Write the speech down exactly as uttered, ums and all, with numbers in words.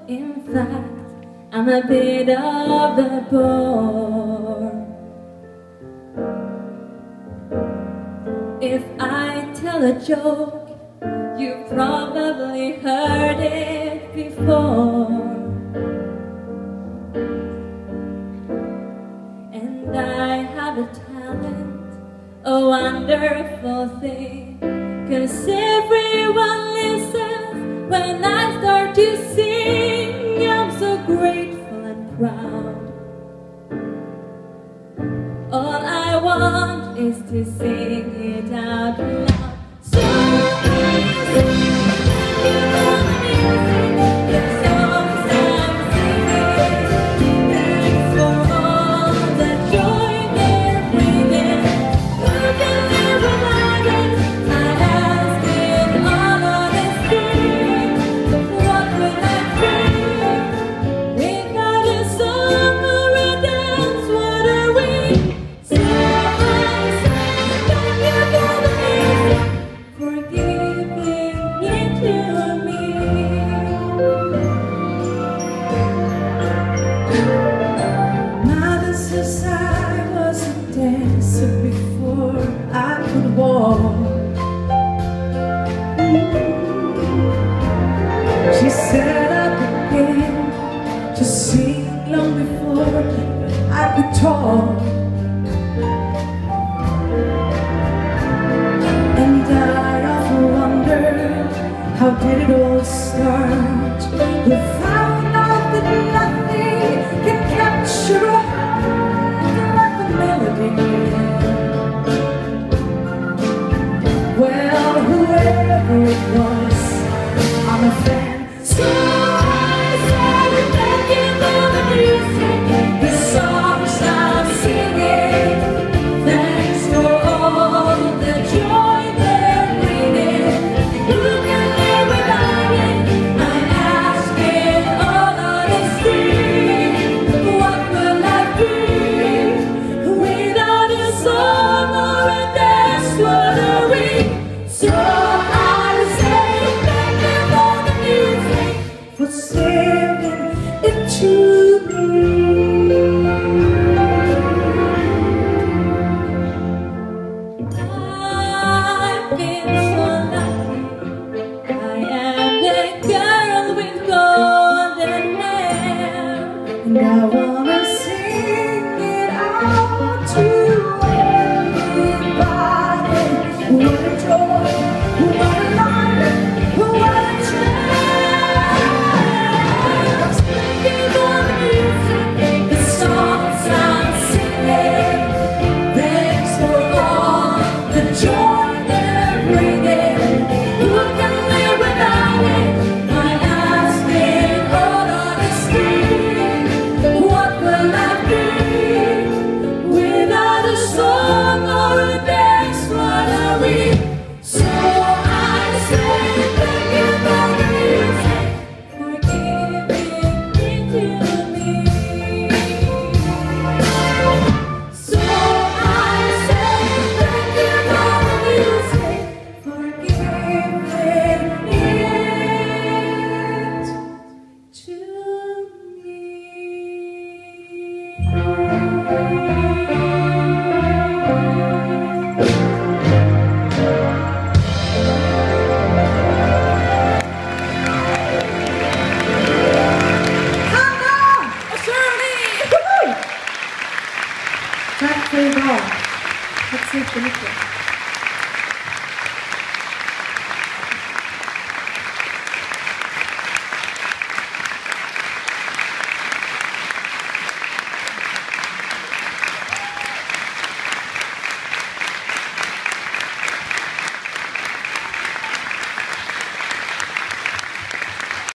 In fact, I'm a bit of a bore. If I tell a joke, you've probably heard it before. And I have a talent, a wonderful thing, 'cause everyone listens when I start to sing. I'm so grateful and proud. All I want is to sing it out loud. So I sing, thank you for the music, the songs I'm singing. Thanks for all the joy they're bringing. Look at everybody, I ask in all honesty, what will I bring without a song or a dance? What are we? So I say thank you for the music, for giving it to me. Mother says I was a dancer before I could walk. She said I began to sing long before I could talk. And I often wondered, how did it all start? We found out that nothing can capture a heart like the melody can. Well, whoever it was, I'm a fan. So I said thank you for the music, the songs I'm singing. Thanks for all the joy they're bringing. Look at everybody, I'm asking all honesty, what will I bring without a song or a dance? What are we? So I say thank you for the music, for singing it to me. I've been so lucky, I am the girl with golden hair, and I wanna sing it out to everybody. What a joy, what a life, what a chance. Thank you for the music, the songs I'm singing. Thanks for all the joy they're bringing. Who can live without it? I ask in all honesty, what will I be without a song or a dance? What are we? So I say thank you for the music, for giving it to me. So I say thank you for the music, for giving it to me. Hanna och Shirley! Woho! Tack för idag. Tack så jättemycket.